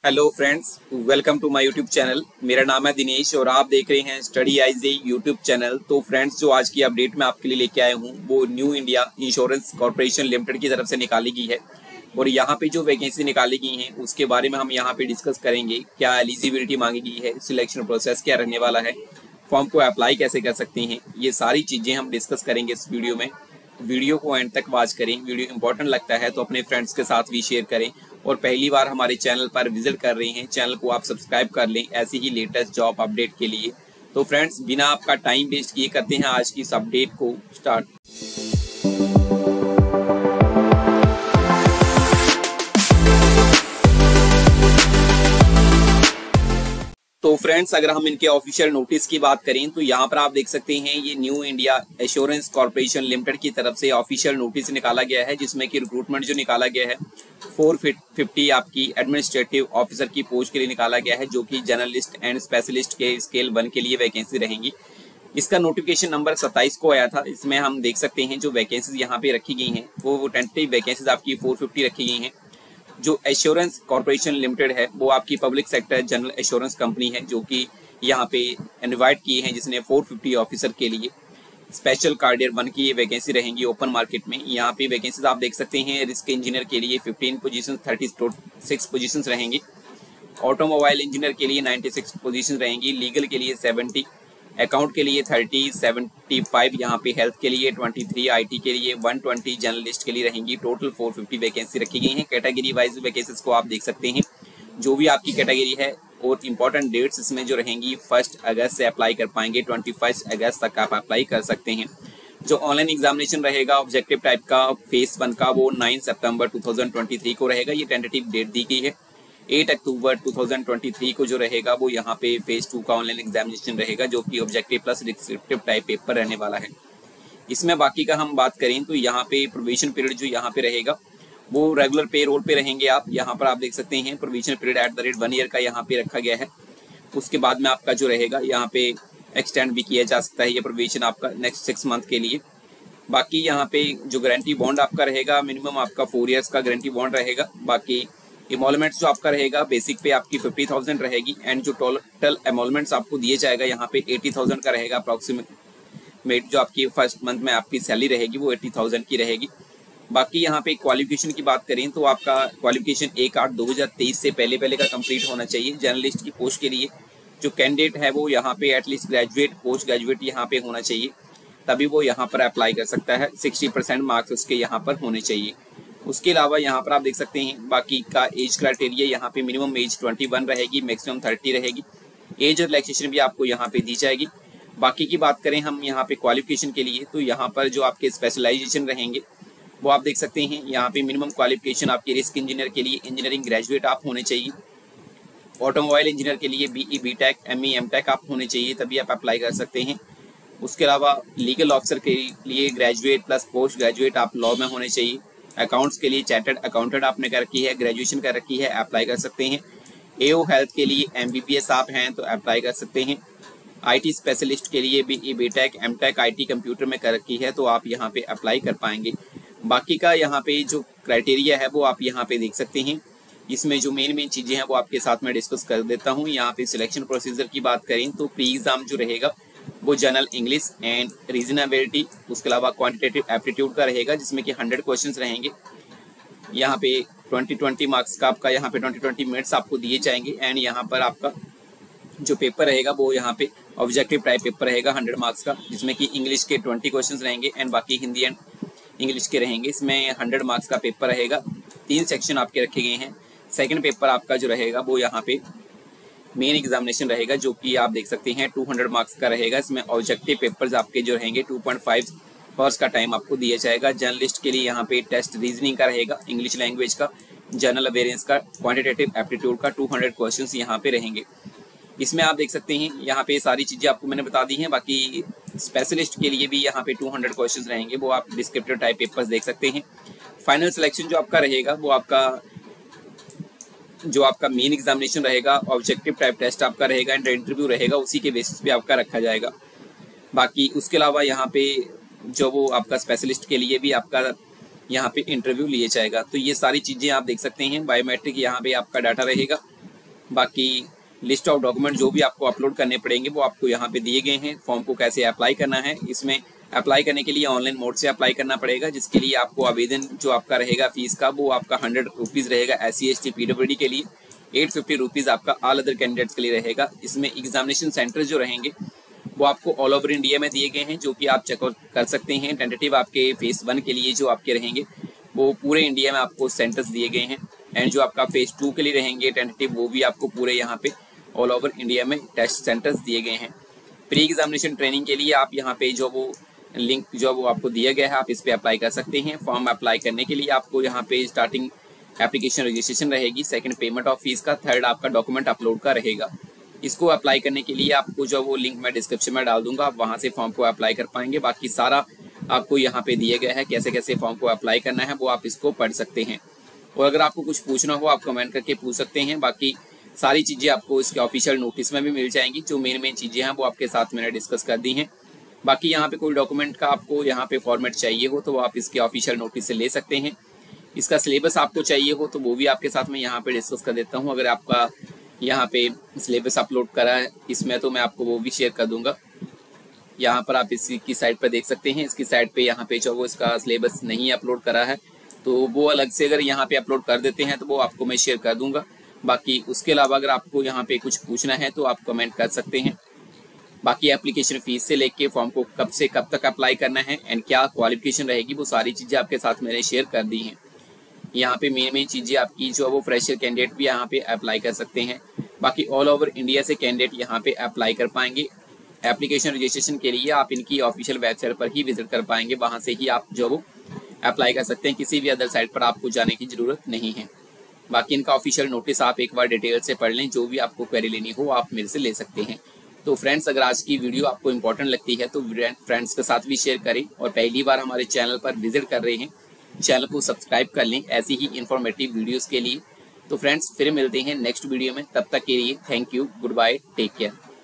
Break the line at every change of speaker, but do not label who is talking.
Hello friends, welcome to my YouTube channel. मेरा नाम है दिनेश और आप देख रहे हैं स्टडी आईजे यूट्यूब चैनल। तो फ्रेंड्स, जो आज की अपडेट मैं आपके लिए लेके आया हूँ वो new India insurance corporation limited की तरफ से निकाली गई है। और यहाँ पे जो वैकेंसी निकाली गई हैं उसके बारे में हम यहाँ पे डिस्कस करेंगे। क्या एलिजिबिलिटी मांगी गई है, सिलेक्शन प्रोसेस क्या रहने वाला है, फॉर्म को अप्लाई कैसे कर सकते हैं, ये सारी चीज़ें हम डिस्कस करेंगे इस वीडियो में। वीडियो को एंड तक वॉच करें। वीडियो इंपॉर्टेंट लगता है तो अपने फ्रेंड्स के साथ भी शेयर करें। और पहली बार हमारे चैनल पर विजिट कर रहे हैं, चैनल को आप सब्सक्राइब कर लें ऐसी ही लेटेस्ट जॉब अपडेट के लिए। तो फ्रेंड्स, बिना आपका टाइम वेस्ट किए करते हैं आज की इस अपडेट को स्टार्ट। तो फ्रेंड्स, अगर हम इनके ऑफिशियल नोटिस की बात करें तो यहाँ पर आप देख सकते हैं ये new India assurance corporation limited की तरफ से ऑफिशियल नोटिस निकाला गया है, जिसमें कि रिक्रूटमेंट जो निकाला गया है 450 आपकी एडमिनिस्ट्रेटिव ऑफिसर की पोस्ट के लिए निकाला गया है, जो कि जर्नलिस्ट एंड स्पेशलिस्ट के स्केल 1 के लिए वैकेंसी रहेंगी। इसका नोटिफिकेशन नंबर 27 को आया था। इसमें हम देख सकते हैं जो वैकेंसीज यहाँ पे रखी गई हैं वो टेंटेटिव वैकेंसीज आपकी 450 रखी गई हैं। जो एश्योरेंस कॉर्पोरेशन लिमिटेड है वो आपकी public sector general assurance company है, जो कि यहाँ पे इनवाइट किए हैं, जिसने 450 ऑफिसर के लिए स्पेशल कार्डियर 1 की ये वैकेंसी रहेंगी ओपन मार्केट में। यहाँ पे वैकेंसीज आप देख सकते हैं। रिस्क इंजीनियर के लिए 15 पोजीशन, 36 पोजीशन रहेंगी। ऑटोमोबाइल इंजीनियर के लिए 96 पोजीशन रहेंगी। लीगल के लिए 70, अकाउंट के लिए 30, 75 यहाँ पे, हेल्थ के लिए 23, आईटी के लिए 120, जर्नलिस्ट के लिए रहेंगी। टोटल 450 वैकेंसी रखी गई हैं। कैटेगरी वाइज वैकेंसीज को आप देख सकते हैं, जो भी आपकी कैटेगरी है। और इम्पोर्टेंट डेट्स इसमें जो रहेंगी 1 अगस्त से अप्लाई कर पाएंगे, 21 अगस्त तक आप अप्लाई कर सकते हैं। जो ऑनलाइन एग्जामिनेशन रहेगा ऑब्जेक्टिव टाइप का फेज 1 का, वो 9 सितंबर 2023 को रहेगा। ये टेंटेटिव डेट दी गई है। 8 अक्टूबर 2023 को जो रहेगा वो यहाँ पे फेज 2 का ऑनलाइन एग्जामिनेशन रहेगा, जो कि objective plus descriptive type paper रहने वाला है। इसमें बाकी का हम बात करें तो यहाँ पे प्रोविजन पीरियड जो यहाँ पे रहेगा वो रेगुलर पे रोल पे रहेंगे आप। यहाँ पर आप देख सकते हैं प्रोविजन पीरियड @ 1 ईयर का यहाँ पे रखा गया है। उसके बाद में आपका जो रहेगा यहाँ पे एक्सटेंड भी किया जा सकता है ये प्रोविजन आपका नेक्स्ट 6 मंथ के लिए। बाकी यहाँ पे जो गारंटी बॉन्ड आपका रहेगा, मिनिमम आपका 4 ईयर्स का गारंटी बॉन्ड रहेगा। बाकी एमोलमेंट्स जो आपका रहेगा बेसिक पे आपकी 50,000 रहेगी, एंड जो टोटल एमोलमेंट्स आपको दिए जाएगा यहाँ पे 80,000 का रहेगा अप्रॉक्सीमेट। जो आपकी फर्स्ट मंथ में आपकी सैलरी रहेगी वो 80,000 की रहेगी। बाकी यहाँ पे क्वालिफिकेशन की बात करें तो आपका क्वालिफिकेशन 1/8/2023 से पहले का कंप्लीट होना चाहिए। जर्नलिस्ट की पोस्ट के लिए जो कैंडिडेट है वो यहाँ पे एटलीस्ट ग्रेजुएट, पोस्ट ग्रेजुएट यहाँ पे होना चाहिए, तभी वो यहाँ पर अप्लाई कर सकता है। 60% मार्क्स उसके यहाँ पर होने चाहिए। उसके अलावा यहाँ पर आप देख सकते हैं बाकी का एज क्राइटेरिया, यहाँ पे मिनिमम एज 21 रहेगी, मैक्सिमम 30 रहेगी। एज रिलैक्सेशन भी आपको यहाँ पे दी जाएगी। बाकी की बात करें हम यहाँ पे क्वालिफिकेशन के लिए तो यहाँ पर जो आपके स्पेशलाइजेशन रहेंगे वो आप देख सकते हैं। यहाँ पे मिनिमम क्वालिफिकेशन आपके रिस्क इंजीनियर के लिए इंजीनियरिंग ग्रेजुएट आप होने चाहिए। ऑटोमोबाइल इंजीनियर के लिए BE BTech ME MTech आप होने चाहिए, तभी आप अप्लाई कर सकते हैं। उसके अलावा लीगल ऑफिसर के लिए ग्रेजुएट प्लस पोस्ट ग्रेजुएट आप लॉ में होने चाहिए। अकाउंट्स के लिए चार्टर्ड अकाउंटेंट आपने कर रखी है, ग्रेजुएशन कर रखी है, अप्लाई कर सकते हैं। AO हेल्थ के लिए MBBS आप हैं तो अप्लाई कर सकते हैं। IT स्पेशलिस्ट के लिए BE BTech MTech IT computer में कर रखी है तो आप यहाँ पे अप्लाई कर पाएंगे। बाकी का यहाँ पे जो क्राइटेरिया है वो आप यहाँ पे देख सकते हैं। इसमें जो मेन चीज़ें हैं वो आपके साथ में डिस्कस कर देता हूँ। यहाँ पे सिलेक्शन प्रोसीजर की बात करें तो प्री एग्जाम जो रहेगा वो जनरल इंग्लिश एंड रीजनेबिलिटी, उसके अलावा क्वांटिटेटिव एप्टीट्यूड का रहेगा, जिसमें कि 100 क्वेश्चंस रहेंगे। यहाँ पे 20 मार्क्स का आपका यहाँ पे 20 मिनट्स आपको दिए जाएंगे। एंड यहाँ पर आपका जो पेपर रहेगा वो यहाँ पे ऑब्जेक्टिव टाइप पेपर रहेगा 100 मार्क्स का, जिसमें कि इंग्लिश के 20 क्वेश्चन रहेंगे एंड बाकी हिंदी एंड इंग्लिश के रहेंगे। इसमें 100 मार्क्स का पेपर रहेगा। 3 सेक्शन आपके रखे गए हैं। सेकेंड पेपर आपका जो रहेगा वो यहाँ पे मेन एग्जामिनेशन रहेगा, जो कि आप देख सकते हैं 200 मार्क्स का रहेगा। इसमें ऑब्जेक्टिव पेपर्स आपके जो रहेंगे 2.5 आवर्स का टाइम आपको दिया जाएगा। जर्नलिस्ट के लिए यहाँ पे टेस्ट रीजनिंग का रहेगा, इंग्लिश लैंग्वेज का, जनरल अवेयरनेस का, क्वांटिटेटिव एप्टीट्यूड का 200 क्वेश्चंस यहाँ पे रहेंगे। इसमें आप देख सकते हैं यहाँ पे सारी चीज़ें आपको मैंने बता दी हैं। बाकी स्पेशलिस्ट के लिए भी यहाँ पे 200 क्वेश्चंस रहेंगे, वो आप डिस्क्रिप्टिव टाइप पेपर्स देख सकते हैं। फाइनल सिलेक्शन जो आपका रहेगा वो आपका मेन एग्जामिनेशन रहेगा, ऑब्जेक्टिव टाइप टेस्ट आपका रहेगा एंड इंटरव्यू रहेगा, उसी के बेसिस पे आपका रखा जाएगा। बाकी उसके अलावा यहाँ पे जो वो आपका स्पेशलिस्ट के लिए भी आपका यहाँ पे इंटरव्यू लिया जाएगा। तो ये सारी चीज़ें आप देख सकते हैं। बायोमेट्रिक यहाँ पे आपका डाटा रहेगा। बाकी लिस्ट ऑफ डॉक्यूमेंट जो भी आपको अपलोड करने पड़ेंगे वो आपको यहाँ पे दिए गए हैं। फॉर्म को कैसे अप्लाई करना है, इसमें अप्लाई करने के लिए ऑनलाइन मोड से अप्लाई करना पड़ेगा, जिसके लिए आपको आवेदन जो आपका रहेगा फीस का वो आपका 100 रुपीज़ रहेगा SC ST PWD के लिए, 850 रुपीज़ आपका ऑल अदर कैंडिडेट्स के लिए रहेगा। इसमें एग्जामिनेशन सेंटर जो रहेंगे वो आपको ऑल ओवर इंडिया में दिए गए हैं, जो कि आप चेकआउट कर सकते हैं। टेंटेटिव आपके फेज 1 के लिए जो आपके रहेंगे वो पूरे इंडिया में आपको सेंटर्स दिए गए हैं, एंड जो आपका फेज 2 के लिए रहेंगे टेंटेटिव वो भी आपको पूरे यहाँ पे ऑल ओवर इंडिया में टेस्ट सेंटर्स दिए गए हैं। प्री एग्जामिनेशन ट्रेनिंग के लिए आप यहाँ पे जो वो लिंक जो वो आपको दिया गया है आप इस पर अप्लाई कर सकते हैं। फॉर्म अप्लाई करने के लिए आपको यहाँ पे स्टार्टिंग एप्लीकेशन रजिस्ट्रेशन रहेगी, सेकंड पेमेंट ऑफ फीस का, थर्ड आपका डॉक्यूमेंट अपलोड का रहेगा। इसको अप्लाई करने के लिए आपको जो वो लिंक मैं डिस्क्रिप्शन में डाल दूंगा, आप वहाँ से फॉर्म को अप्लाई कर पाएंगे। बाकी सारा आपको यहाँ पे दिया गया है, कैसे कैसे फॉर्म को अप्लाई करना है वो आप इसको पढ़ सकते हैं। और अगर आपको कुछ पूछना हो आप कमेंट करके पूछ सकते हैं। बाकी सारी चीज़ें आपको इसके ऑफिशियल नोटिस में भी मिल जाएंगी, जो मेन चीज़ें हैं वो आपके साथ मैंने डिस्कस कर दी हैं। बाकी यहाँ पे कोई डॉक्यूमेंट का आपको यहाँ पे फॉर्मेट चाहिए हो तो आप इसके ऑफिशियल नोटिस से ले सकते हैं। इसका सिलेबस आपको चाहिए हो तो वो भी आपके साथ मैं यहाँ पे डिस्कस कर देता हूँ। अगर आपका यहाँ पे सिलेबस अपलोड करा है इसमें तो मैं आपको वो भी शेयर कर दूंगा। यहाँ पर आप इसकी साइट पर देख सकते हैं, इसकी साइट पे यहाँ पे जो वो इसका सिलेबस नहीं अपलोड करा है तो वो अलग से अगर यहाँ पे अपलोड कर देते हैं तो वो आपको मैं शेयर कर दूंगा। बाकी उसके अलावा अगर आपको यहाँ पे कुछ पूछना है तो आप कमेंट कर सकते हैं। बाकी एप्लीकेशन फीस से लेके फॉर्म को कब से कब तक अप्लाई करना है एंड क्या क्वालिफिकेशन रहेगी वो सारी चीज़ें आपके साथ मैंने शेयर कर दी हैं। यहाँ पे मेन चीज़ें आपकी जो वो फ्रेशर कैंडिडेट भी यहाँ पे अप्लाई कर सकते हैं। बाकी ऑल ओवर इंडिया से कैंडिडेट यहाँ पे अप्लाई कर पाएंगे। एप्लीकेशन रजिस्ट्रेशन के लिए आप इनकी ऑफिशियल वेबसाइट पर ही विजिट कर पाएंगे, वहाँ से ही आप जो वो अप्लाई कर सकते हैं, किसी भी अदर साइट पर आपको जाने की ज़रूरत नहीं है। बाकी इनका ऑफिशियल नोटिस आप एक बार डिटेल से पढ़ लें, जो भी आपको क्वेरी लेनी हो आप मेरे से ले सकते हैं। तो फ्रेंड्स अगर आज की वीडियो आपको इंपॉर्टेंट लगती है तो फ्रेंड्स के साथ भी शेयर करें, और पहली बार हमारे चैनल पर विजिट कर रहे हैं चैनल को सब्सक्राइब कर लें ऐसी ही इंफॉर्मेटिव वीडियोस के लिए। तो फ्रेंड्स फिर मिलते हैं नेक्स्ट वीडियो में, तब तक के लिए thank you, goodbye, take care.